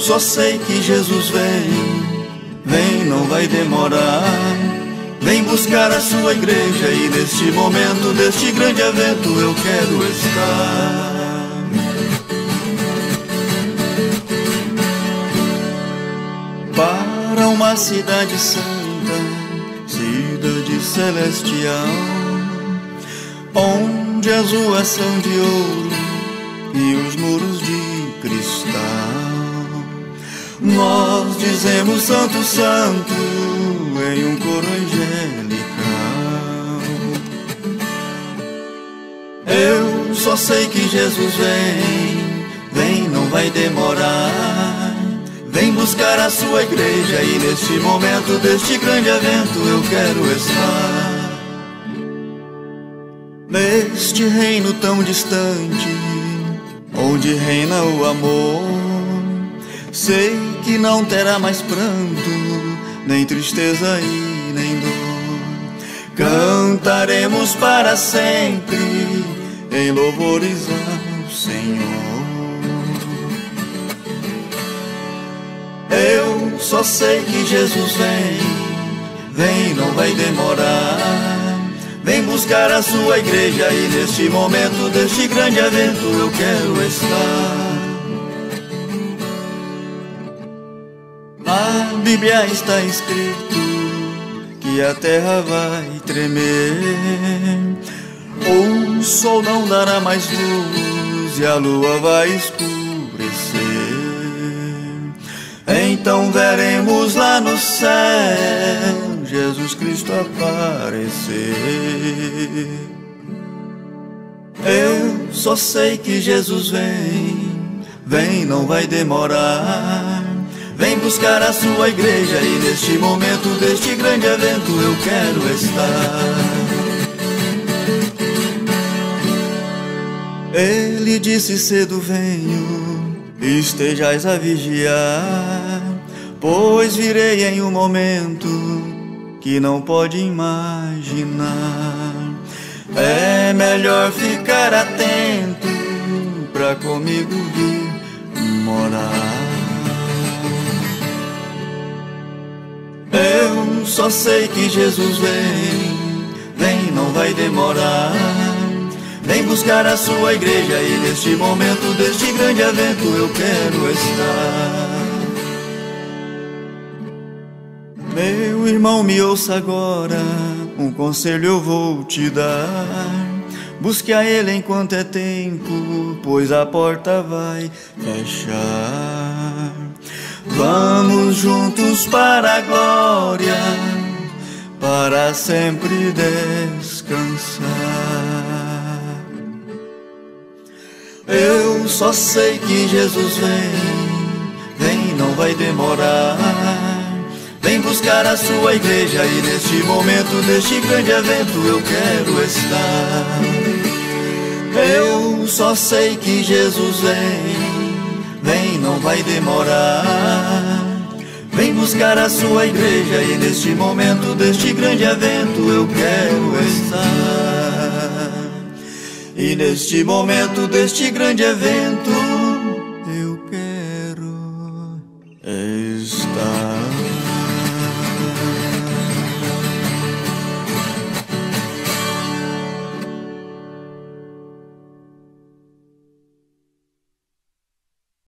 só sei que Jesus vem, não vai demorar. Vem buscar a sua igreja e neste momento deste grande evento eu quero estar. Para uma cidade santa, cidade celestial, onde as ruas são de ouro e os muros de cristal. Nós dizemos santo, santo em um coro angelical. Eu só sei que Jesus vem, não vai demorar. Vem buscar a sua igreja e neste momento deste grande evento eu quero estar. Neste reino tão distante, onde reina o amor, sei que não terá mais pranto, nem tristeza e nem dor. Cantaremos para sempre em louvores ao Senhor. Eu só sei que Jesus vem, não vai demorar. Vem buscar a sua igreja e neste momento deste grande evento eu quero estar. Na Bíblia está escrito que a terra vai tremer, o sol não dará mais luz e a lua vai escurecer. Então veremos lá no céu Jesus Cristo aparecer. Eu só sei que Jesus vem, não vai demorar. Vem buscar a sua igreja e neste momento deste grande evento eu quero estar. Ele disse cedo venho, estejais a vigiar, pois virei em um momento que não pode imaginar. É melhor ficar atento pra comigo vir morar. Eu só sei que Jesus vem, não vai demorar. Vem buscar a sua igreja e neste momento deste grande evento eu quero estar. Meu irmão, me ouça agora, um conselho eu vou te dar. Busque a Ele enquanto é tempo, pois a porta vai fechar. Vamos juntos para a glória, para sempre descansar. Eu só sei que Jesus vem, não vai demorar. Vem buscar a sua igreja e neste momento deste grande evento eu quero estar. Eu só sei que Jesus vem, não vai demorar. Vem buscar a sua igreja e neste momento deste grande evento eu quero estar. E neste momento deste grande evento eu quero estar.